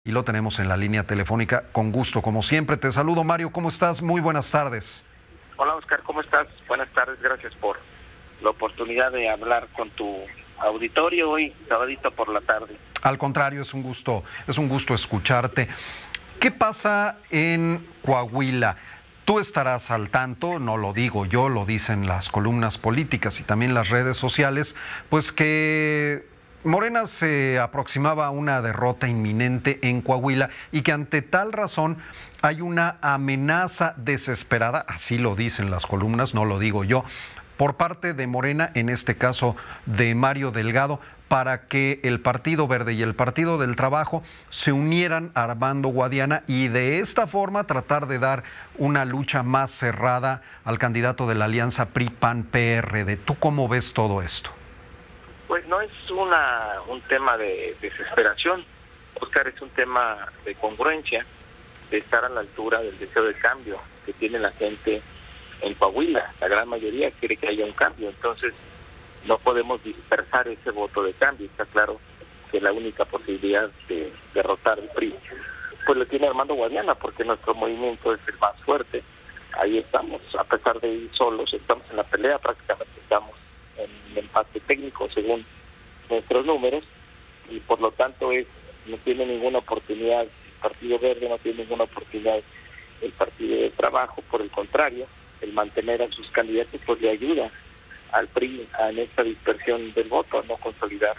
Y lo tenemos en la línea telefónica con gusto, como siempre. Te saludo, Mario, ¿cómo estás? Muy buenas tardes. Hola, Oscar, ¿cómo estás? Buenas tardes, gracias por la oportunidad de hablar con tu auditorio hoy, sabadito por la tarde. Al contrario, es un gusto escucharte. ¿Qué pasa en Coahuila? Tú estarás al tanto, no lo digo yo, lo dicen las columnas políticas y también las redes sociales, pues que Morena se aproximaba a una derrota inminente en Coahuila y que ante tal razón hay una amenaza desesperada, así lo dicen las columnas, no lo digo yo, por parte de Morena, en este caso de Mario Delgado, para que el Partido Verde y el Partido del Trabajo se unieran a Armando Guadiana y de esta forma tratar de dar una lucha más cerrada al candidato de la alianza PRI-PAN-PRD. ¿Tú cómo ves todo esto? Pues no es un tema de desesperación, Oscar, es un tema de congruencia, de estar a la altura del deseo de cambio que tiene la gente en Coahuila. La gran mayoría quiere que haya un cambio, entonces no podemos dispersar ese voto de cambio. Está claro que la única posibilidad de derrotar al PRI pues lo tiene Armando Guadiana, porque nuestro movimiento es el más fuerte. Ahí estamos, a pesar de ir solos, estamos en la pelea, prácticamente estamos en empate técnico según nuestros números, y por lo tanto no tiene ninguna oportunidad el Partido Verde, no tiene ninguna oportunidad el Partido de Trabajo. Por el contrario, el mantener a sus candidatos pues le ayuda al PRI en esta dispersión del voto, a no consolidar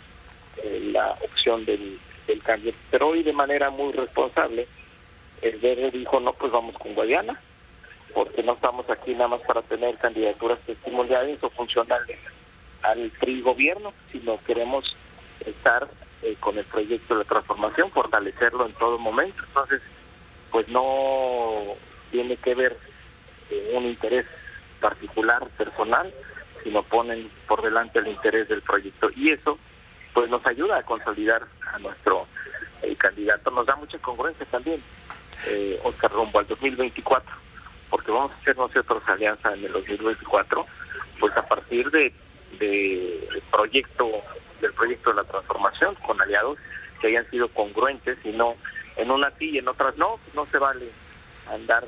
la opción del cambio. Pero hoy, de manera muy responsable, el Verde dijo: no, pues vamos con Guadiana, porque no estamos aquí nada más para tener candidaturas testimoniales o funcionales al PRI gobierno, sino queremos estar con el proyecto de transformación, fortalecerlo en todo momento. Entonces, pues no tiene que ver un interés particular, personal, sino ponen por delante el interés del proyecto, y eso pues nos ayuda a consolidar a nuestro candidato. Nos da mucha congruencia también, Oscar, rumbo al 2024, porque vamos a hacer nosotros alianza en el 2024, pues a partir del proyecto de la transformación, con aliados que hayan sido congruentes, y no en unas sí y en otras no. No se vale andar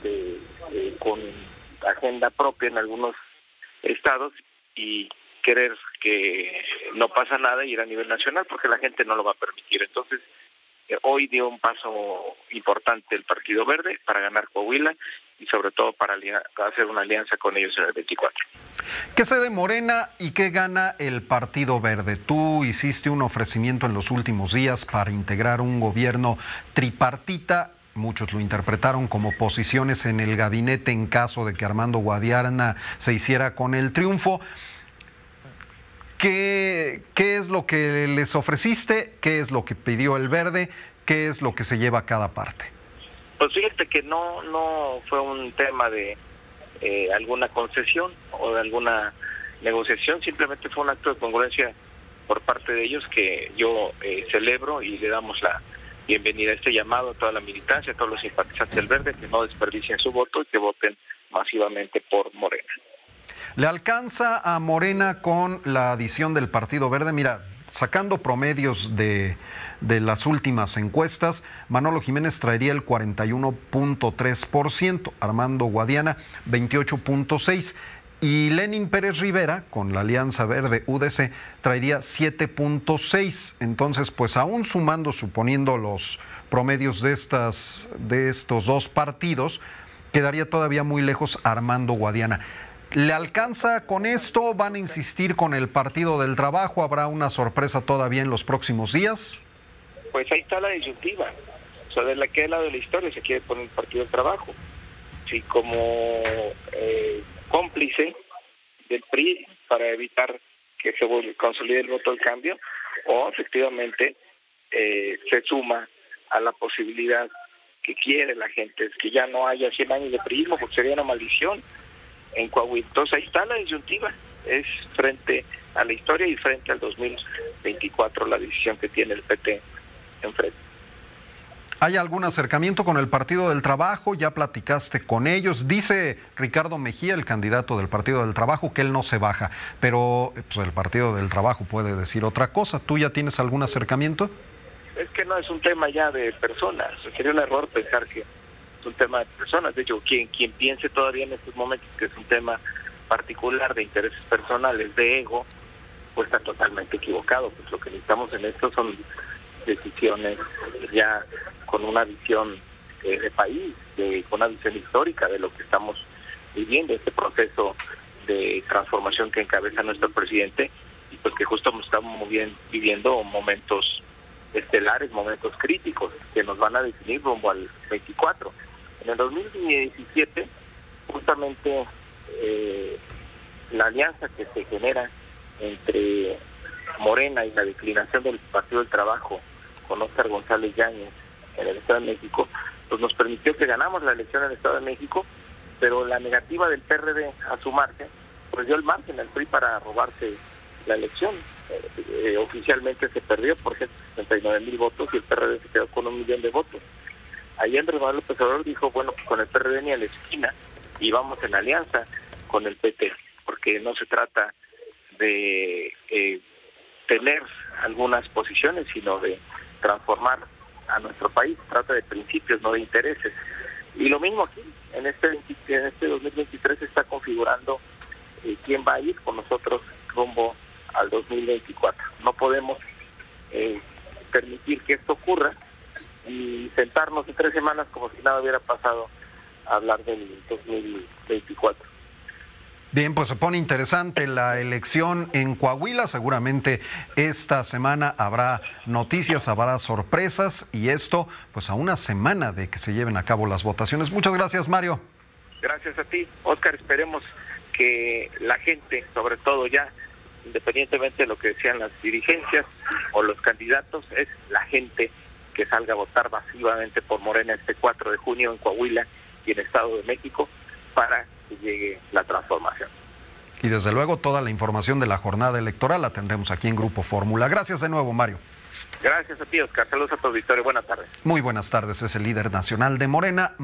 con agenda propia en algunos estados y querer que no pasa nada y ir a nivel nacional, porque la gente no lo va a permitir. Entonces, hoy dio un paso importante el Partido Verde para ganar Coahuila y sobre todo para hacer una alianza con ellos en el 24. ¿Qué cede Morena y qué gana el Partido Verde? Tú hiciste un ofrecimiento en los últimos días para integrar un gobierno tripartita. Muchos lo interpretaron como posiciones en el gabinete en caso de que Armando Guadiana se hiciera con el triunfo. ¿Qué es lo que les ofreciste? ¿Qué es lo que pidió el Verde? ¿Qué es lo que se lleva a cada parte? Pues fíjate que no fue un tema de alguna concesión o de alguna negociación, simplemente fue un acto de congruencia por parte de ellos que yo celebro, y le damos la bienvenida a este llamado a toda la militancia, a todos los simpatizantes del Verde, que no desperdicien su voto y que voten masivamente por Morena. ¿Le alcanza a Morena con la adición del Partido Verde? Mira, sacando promedios de las últimas encuestas, Manolo Jiménez traería el 41.3%, Armando Guadiana 28.6%, y Lenín Pérez Rivera, con la Alianza Verde UDC, traería 7.6%. Entonces, pues aún sumando, suponiendo los promedios de estos dos partidos, quedaría todavía muy lejos Armando Guadiana. ¿Le alcanza con esto? ¿Van a insistir con el Partido del Trabajo? ¿Habrá una sorpresa todavía en los próximos días? Pues ahí está la disyuntiva. O sea, ¿de qué lado de la historia se quiere poner el Partido del Trabajo? Si como cómplice del PRI para evitar que se consolide el voto del cambio, o efectivamente se suma a la posibilidad que quiere la gente, es que ya no haya 100 años de priismo, porque sería una maldición en Coahuila. Entonces ahí está la disyuntiva, es frente a la historia y frente al 2024 la decisión que tiene el PT enfrente. ¿Hay algún acercamiento con el Partido del Trabajo? ¿Ya platicaste con ellos? Dice Ricardo Mejía, el candidato del Partido del Trabajo, que él no se baja, pero pues, el Partido del Trabajo puede decir otra cosa. ¿Tú ya tienes algún acercamiento? es que no es un tema ya de personas. Sería un error pensar que es un tema de personas. De hecho, quien piense todavía en estos momentos que es un tema particular de intereses personales, de ego, pues está totalmente equivocado. Pues lo que necesitamos en esto son decisiones ya con una visión de país, con una visión histórica de lo que estamos viviendo, este proceso de transformación que encabeza nuestro presidente, y pues que justo estamos viviendo momentos estelares, momentos críticos que nos van a definir rumbo al 24. En el 2017, justamente la alianza que se genera entre Morena y la declinación del Partido del Trabajo con Óscar González Yáñez en el Estado de México, pues nos permitió que ganamos la elección en el Estado de México, pero la negativa del PRD a sumarse, pues dio el margen al PRI para robarse la elección. Oficialmente se perdió por 169,000 votos y el PRD se quedó con 1 millón de votos. Ahí Andrés Manuel López Obrador dijo, bueno, pues con el PRD ni a la esquina, y vamos en alianza con el PT, porque no se trata de tener algunas posiciones, sino de transformar a nuestro país. Se trata de principios, no de intereses. Y lo mismo aquí, en este 2023 se está configurando quién va a ir con nosotros rumbo al 2024. No podemos permitir que esto ocurra y sentarnos en 3 semanas como si nada hubiera pasado a hablar del 2024. Bien, pues se pone interesante la elección en Coahuila. Seguramente esta semana habrá noticias, habrá sorpresas, y esto pues a una semana de que se lleven a cabo las votaciones. Muchas gracias, Mario. Gracias a ti, Óscar. Esperemos que la gente, sobre todo ya, independientemente de lo que decían las dirigencias o los candidatos, es la gente que salga a votar masivamente por Morena este 4 de junio en Coahuila y en Estado de México para que llegue la transformación. Y desde luego toda la información de la jornada electoral la tendremos aquí en Grupo Fórmula. Gracias de nuevo, Mario. Gracias a ti, Óscar. Saludos a tu auditorio. Buenas tardes. Muy buenas tardes. Es el líder nacional de Morena.